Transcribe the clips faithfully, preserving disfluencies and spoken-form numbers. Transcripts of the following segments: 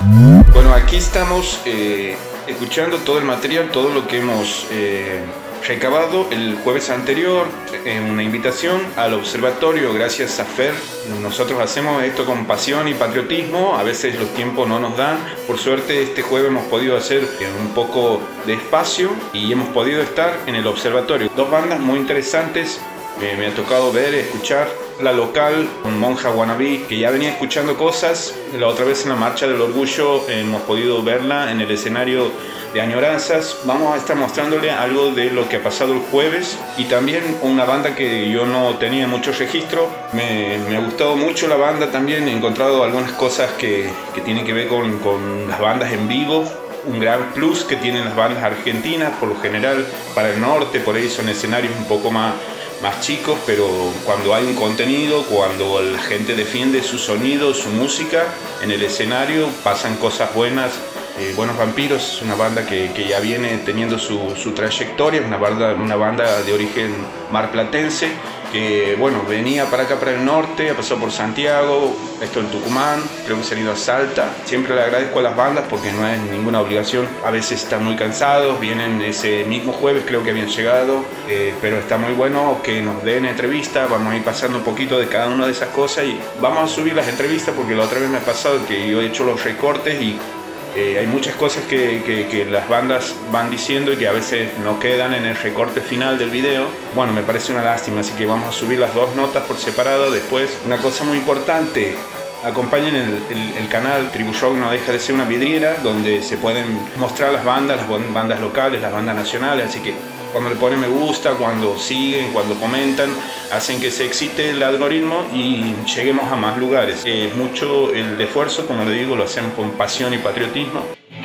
Bueno, aquí estamos eh, escuchando todo el material, todo lo que hemos eh, recabado el jueves anterior, en una invitación al observatorio. Gracias a Fer, nosotros hacemos esto con pasión y patriotismo. A veces los tiempos no nos dan. Por suerte este jueves hemos podido hacer un poco de espacio y hemos podido estar en el observatorio. Dos bandas muy interesantes. Me, me ha tocado ver, escuchar la local, con Monja Wannabe, que ya venía escuchando cosas. La otra vez en la Marcha del Orgullo hemos podido verla en el escenario de Añoranzas. Vamos a estar mostrándole algo de lo que ha pasado el jueves y también una banda que yo no tenía mucho registro. Me, me ha gustado mucho la banda también. He encontrado algunas cosas que, que tienen que ver con, con las bandas en vivo. Un gran plus que tienen las bandas argentinas, por lo general para el norte, por ahí son escenarios un poco más más chicos, pero cuando hay un contenido, cuando la gente defiende su sonido, su música en el escenario, pasan cosas buenas. Eh, Buenos Vampiros es una banda que, que ya viene teniendo su, su trayectoria, una banda, una banda de origen marplatense que bueno, venía para acá, para el norte, ha pasado por Santiago, esto en Tucumán, creo que se han ido a Salta. Siempre le agradezco a las bandas porque no es ninguna obligación, a veces están muy cansados, vienen ese mismo jueves, creo que habían llegado, eh, pero está muy bueno que nos den entrevistas. Vamos a ir pasando un poquito de cada una de esas cosas y vamos a subir las entrevistas porque la otra vez me ha pasado que yo he hecho los recortes y Eh, hay muchas cosas que, que, que las bandas van diciendo y que a veces no quedan en el recorte final del video. Bueno, me parece una lástima, así que vamos a subir las dos notas por separado después. Una cosa muy importante, acompañen el, el, el canal Tribu Rock, no deja de ser una vidriera donde se pueden mostrar las bandas, las bandas locales, las bandas nacionales, así que cuando le ponen me gusta, cuando siguen, cuando comentan, hacen que se excite el algoritmo y lleguemos a más lugares. Es mucho el esfuerzo, como le digo, lo hacemos con pasión y patriotismo.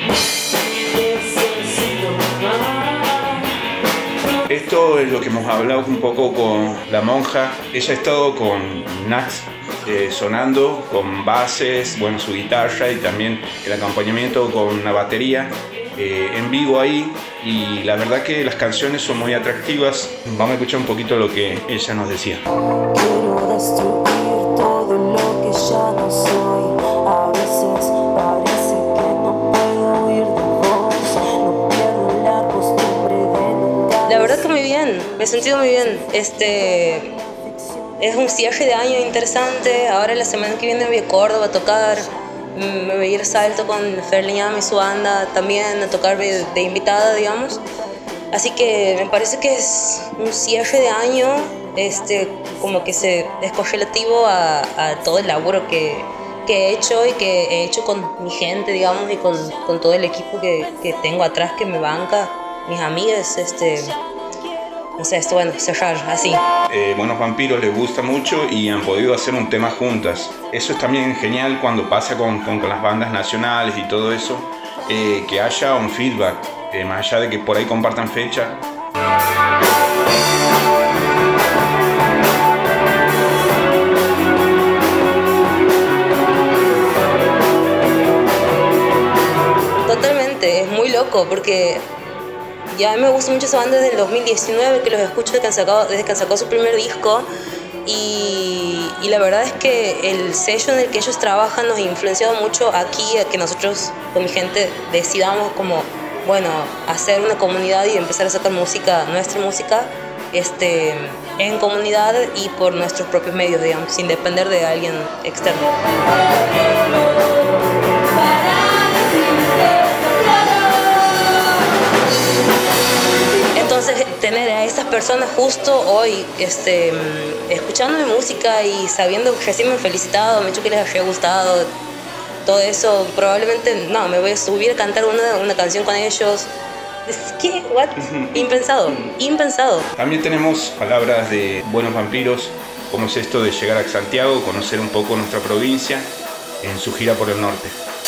Esto es lo que hemos hablado un poco con la Monja. Ella ha estado con Nax eh, sonando, con bases, bueno, su guitarra y también el acompañamiento con una batería. Eh, en vivo ahí, y la verdad que las canciones son muy atractivas. Vamos a escuchar un poquito lo que ella nos decía. Quiero destruir todo lo que ya no soy. A veces parece que no puedo huir de vos. No pierdo la costumbre de nunca. La verdad que muy bien, me he sentido muy bien. Este es un cierre de año interesante. Ahora la semana que viene voy a Córdoba a tocar. Me voy a ir a Salto con Ferliam y su banda también a tocar de, de invitada, digamos. Así que me parece que es un cierre de año, este, como que se, es correlativo a, a todo el laburo que, que he hecho y que he hecho con mi gente, digamos, y con, con todo el equipo que, que tengo atrás que me banca, mis amigas, este... No sé, esto, bueno, cerrar así. Eh, Buenos Vampiros les gusta mucho y han podido hacer un tema juntas. Eso es también genial cuando pasa con, con, con las bandas nacionales y todo eso, eh, que haya un feedback, eh, más allá de que por ahí compartan fecha. Totalmente, es muy loco porque ya me gusta mucho esa banda desde el dos mil diecinueve, que los escucho desde que han sacado, desde que han sacado su primer disco. Y, y la verdad es que el sello en el que ellos trabajan nos ha influenciado mucho aquí, a que nosotros con mi gente decidamos como, bueno, hacer una comunidad y empezar a sacar música, nuestra música, este, en comunidad y por nuestros propios medios, digamos, sin depender de alguien externo. Entonces, tener a esas personas justo hoy este, escuchando mi música y sabiendo que recién me han felicitado, me han dicho que les había gustado, todo eso, probablemente, no, me voy a subir a cantar una, una canción con ellos. ¿Qué? ¿What? Impensado, impensado. También tenemos palabras de Buenos Vampiros, cómo es esto de llegar a Santiago, conocer un poco nuestra provincia en su gira por el norte.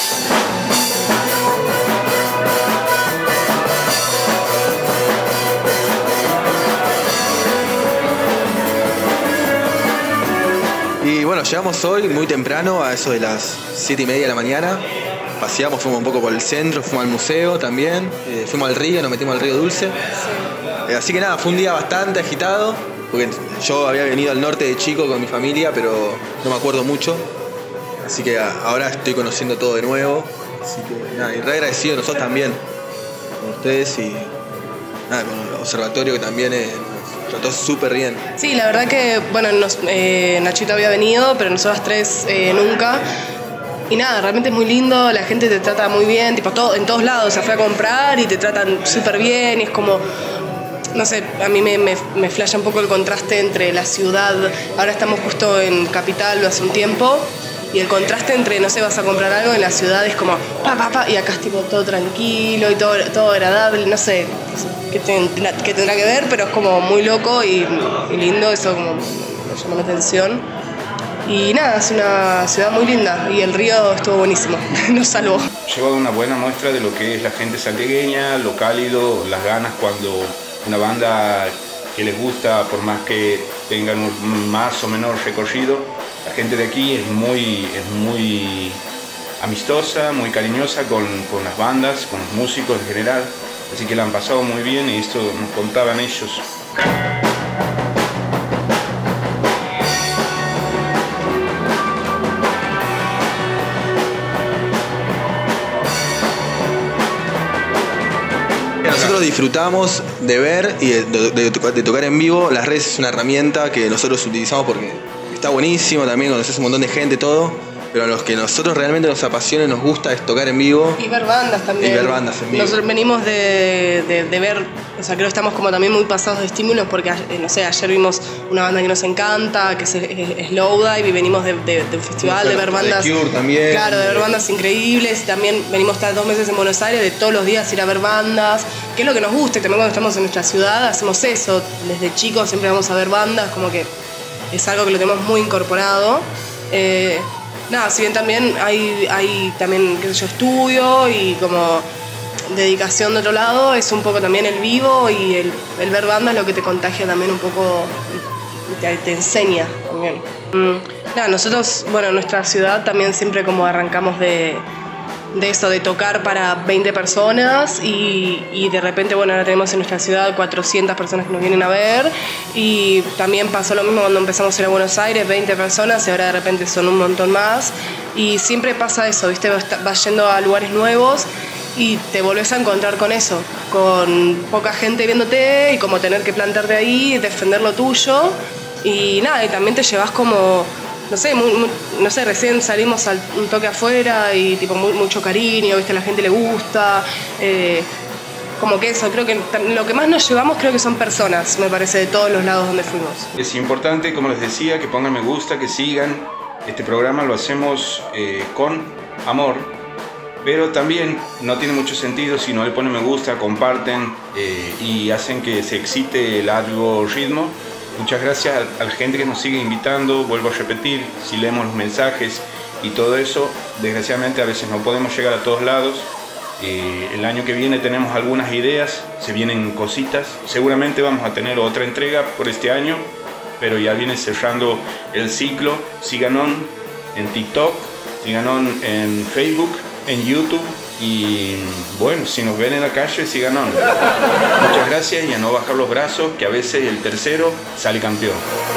Y bueno, llegamos hoy muy temprano, a eso de las siete y media de la mañana. Paseamos, fuimos un poco por el centro, fuimos al museo también, eh, fuimos al río, nos metimos al río Dulce. Eh, así que nada, fue un día bastante agitado, porque yo había venido al norte de chico con mi familia, pero no me acuerdo mucho. Así que ahora estoy conociendo todo de nuevo. Así que nada, y re agradecido nosotros también con ustedes y nada, con el observatorio que también eh, nos trató súper bien. Sí, la verdad que, bueno, nos, eh, Nachito había venido, pero nosotros tres eh, nunca. Y nada, realmente es muy lindo, la gente te trata muy bien, tipo todo, en todos lados, se fue a comprar y te tratan súper bien y es como, no sé, a mí me, me, me flasha un poco el contraste entre la ciudad, ahora estamos justo en Capital hace un tiempo, y el contraste entre, no sé, vas a comprar algo en la ciudad es como pa, pa, pa, y acá es tipo todo tranquilo y todo, todo agradable, no sé qué, ten, qué tendrá que ver, pero es como muy loco y, y lindo, eso como me llamó la atención. Y nada, es una ciudad muy linda y el río estuvo buenísimo, nos salvó. Lleva una buena muestra de lo que es la gente santiagueña, lo cálido, las ganas cuando una banda que les gusta, por más que tengan un más o menos recorrido, la gente de aquí es muy, es muy amistosa, muy cariñosa con, con las bandas, con los músicos en general, así que la han pasado muy bien y esto nos contaban ellos. Nosotros disfrutamos de ver y de, de, de, de tocar en vivo. Las redes es una herramienta que nosotros utilizamos porque está buenísimo, también conoces un montón de gente, todo. Pero a los que nosotros realmente nos apasiona y nos gusta es tocar en vivo. Y ver bandas también. Y ver bandas en vivo. Nosotros venimos de, de, de ver, o sea, creo que estamos como también muy pasados de estímulos porque, no sé, ayer vimos una banda que nos encanta, que es, es Slowdive, y venimos de, de, de un festival, sí, de ver bandas. The Cure también. Claro, de ver bandas increíbles. Y también venimos estar dos meses en Buenos Aires, de todos los días ir a ver bandas, que es lo que nos gusta. Y también cuando estamos en nuestra ciudad hacemos eso. Desde chicos siempre vamos a ver bandas, como que es algo que lo tenemos muy incorporado. Eh, Nada, si bien también hay, hay también, qué sé yo, estudio y como dedicación de otro lado, es un poco también el vivo y el, el ver bandas lo que te contagia también un poco y te, te enseña también. Mm. Nada, nosotros, bueno, en nuestra ciudad también siempre como arrancamos de, de eso, de tocar para veinte personas y, y de repente, bueno, ahora tenemos en nuestra ciudad cuatrocientas personas que nos vienen a ver y también pasó lo mismo cuando empezamos a ir a Buenos Aires, veinte personas y ahora de repente son un montón más y siempre pasa eso, ¿viste? Vas yendo a lugares nuevos y te volvés a encontrar con eso, con poca gente viéndote y como tener que plantarte ahí, defender lo tuyo y nada, y también te llevas como... No sé, muy, muy, no sé, recién salimos al, un toque afuera y tipo muy, mucho cariño, ¿viste? A la gente le gusta, eh, como que eso, creo que lo que más nos llevamos creo que son personas, me parece, de todos los lados donde fuimos. Es importante, como les decía, que pongan me gusta, que sigan. Este programa lo hacemos eh, con amor, pero también no tiene mucho sentido si no le ponen me gusta, comparten eh, y hacen que se excite el algoritmo. Muchas gracias a la gente que nos sigue invitando, vuelvo a repetir, si leemos los mensajes y todo eso, desgraciadamente a veces no podemos llegar a todos lados. Eh, el año que viene tenemos algunas ideas, se vienen cositas, seguramente vamos a tener otra entrega por este año, pero ya viene cerrando el ciclo. Síganos en TikTok, síganos en Facebook, en YouTube. Y bueno, si nos ven en la calle, síganos. Muchas gracias y a no bajar los brazos, que a veces el tercero sale campeón.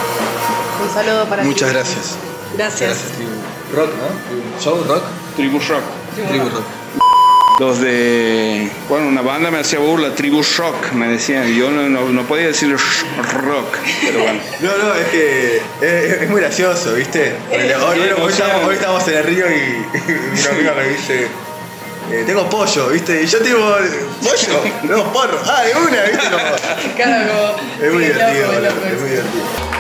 Un saludo para ti. Muchas gracias. Gracias. Gracias, Tribu. Rock, ¿no? ¿Show rock? Tribu Rock. Tribu Rock. Los de, bueno, una banda me hacía burla, Tribu Rock, me decían, yo no, no, no podía decir rock, pero bueno. No, no, es que es, es muy gracioso, ¿viste? Hoy, Sí, hoy, o hoy, sea, estamos, hoy estamos en el río y, y una amiga me dice... Eh, tengo pollo, ¿viste? Y yo tipo, pollo, tengo porro, ah, de una, ¿viste? Como, Claro, como, es muy sí, divertido, loco, boludo, loco, es muy divertido.